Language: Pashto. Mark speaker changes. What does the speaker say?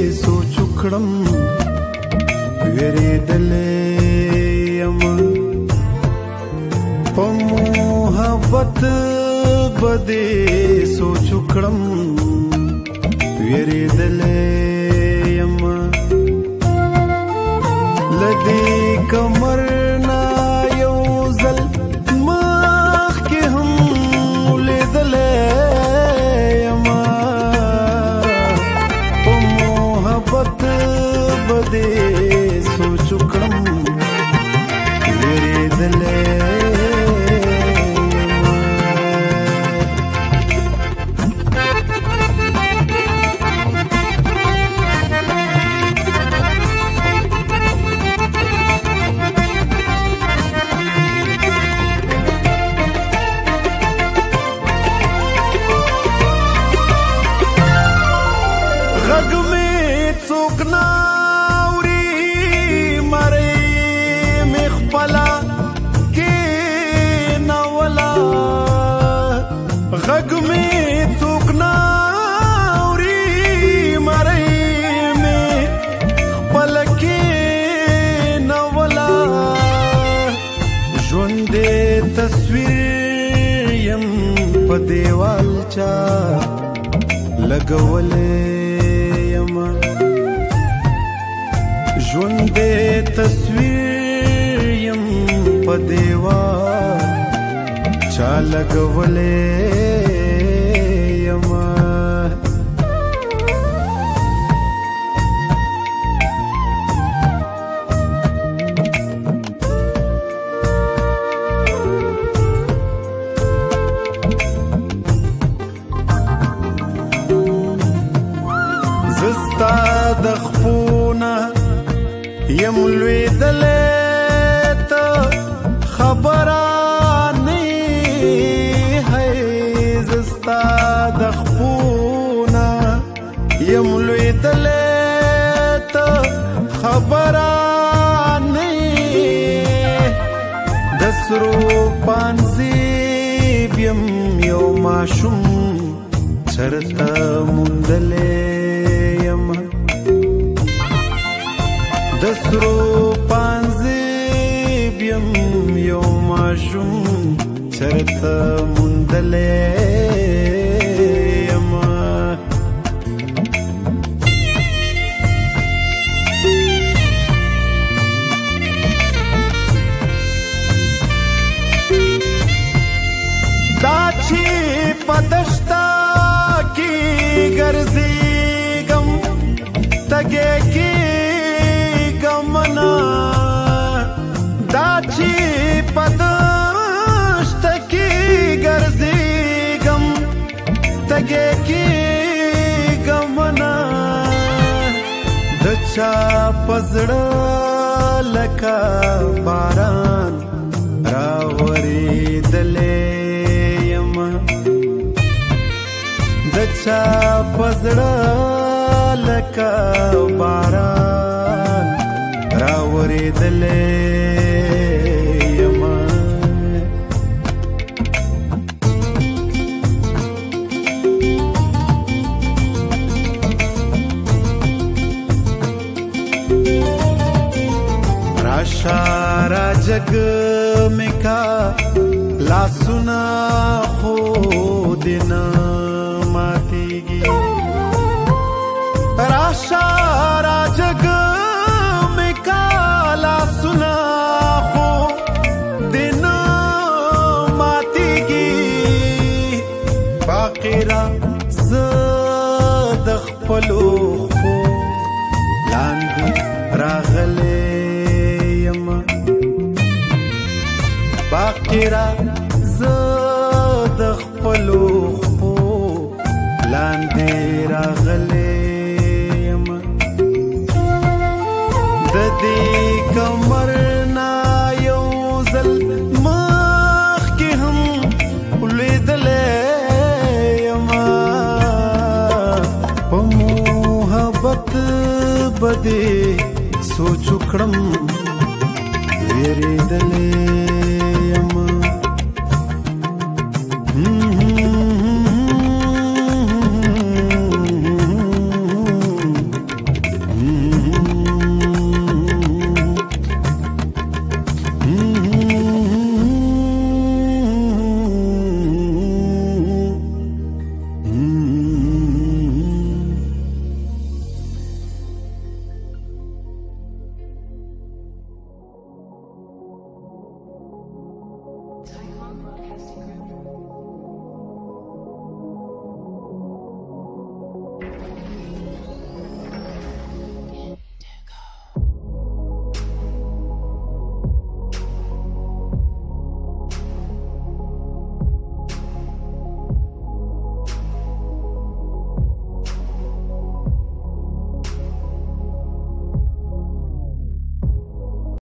Speaker 1: سوچ وکړم ویریدلې یم په محبت بده سوچ وکړم ویریدلې یم لدې کمر نا یو ځل مخکې هم ولیدلې یم په محبت بده سوچ وکړم ویریدلې غږ مې څوک نه اوري مرۍ مې خپله کېنوله ژوندې تصویر یم په دیوال چا لګولی یم ژوندې تصویر یم په دیوال چا لګولی یم زه ستا د خپو نه یم لوېدلی ته خبره د خپونه یم لوېدلی ته خبره نه د سرو پانزیب یم یو ماشوم چرته موندلی یم د سرو پانزیب یم یو ماشوم چرته موندلی پدشتا کی ګرځېږم تږی کېږمه دا چې پدشتا کی ګرځېږم تږی کېږمه د چا په زړه لکه باران راورېدلی د چا په زړه لکه باران راورېدلی یم راشه راجګ مې کا لاسونه خو دې نه ماتېږي راشه راجګ مې کا لاسونه خو دې نه ماتېږي باقي را زه د خپلو خو لاندې راغلی یم باقي را زه د خپلو خو لاندې راغلی یم د دې کمر نه یو ځل مخکې هم ولیدلی یم په محبت بده سوچ وکړم ویریدلی